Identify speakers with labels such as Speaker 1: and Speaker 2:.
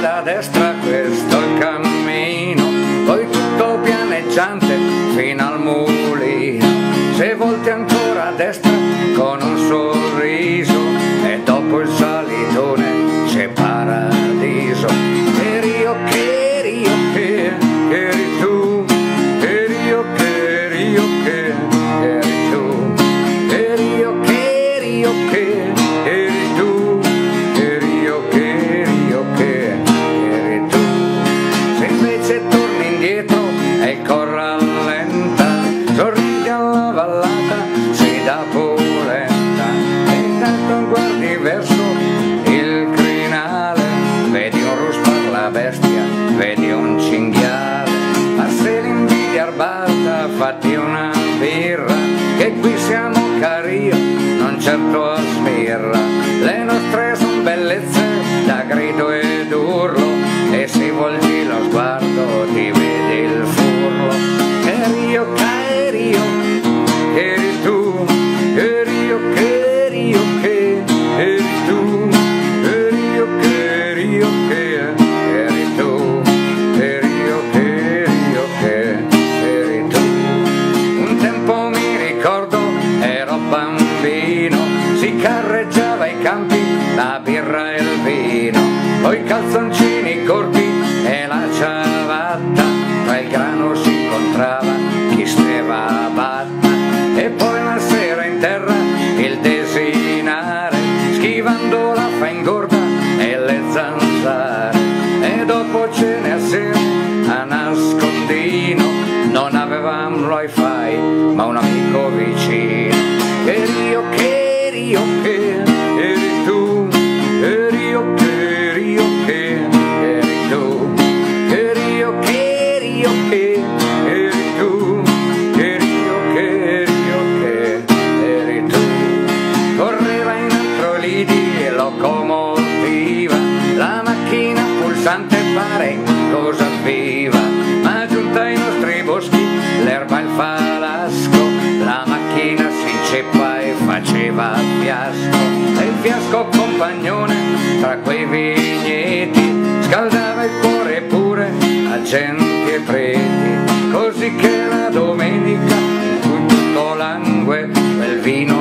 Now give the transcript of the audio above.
Speaker 1: da destra, questo è il cammino, poi tutto pianeggiante fino al mulino, se volti ancora a destra con un sorriso e dopo il salitone c'è paradiso. Eri io che eri tu, eri io che eri tu, eri io che eri tu, eri io che eri tu. Se invece torni indietro e rallenta, sorridi alla vallata, sei da polenta, e intanto guardi verso il crinale, vedi un ruspar la bestia, vedi un cinghiale, ma se l'invidia arbalta fatti una birra, che qui siamo cari, non certo a smirra, le nostre son bellezze da grido ed urlo, e se volgi lo sguardo ti vedi il furlo. Eri io che eri tu, eri io che eri tu, eri io che eri tu, eri io che eri tu. Un tempo mi ricordo ero bambino, si carreggiava ai campi la birra e il vino, poi calzoncini corti e la ciabatta, tra il grano si incontrava chi steva batta, e poi una sera in terra il desinare, schivando la fa ingorda e le zanzare, e dopo cene assieme a nascondino, non avevamo l'wi-fi ma un amico vicino. Eri io che eri tu, eri io che eri tu, eri io che eri tu, eri io che eri tu. Correva in altro lidi e locomotiva, la macchina pulsante pare cosa viva, ma giunta ai nostri boschi l'erba e il falasco, la macchina si inceppa e faceva fiasco, e il fiasco compagnone tra quei vigneti scaldava il cuore pure a genti e preti, così che la domenica in cui tutto langue quel vino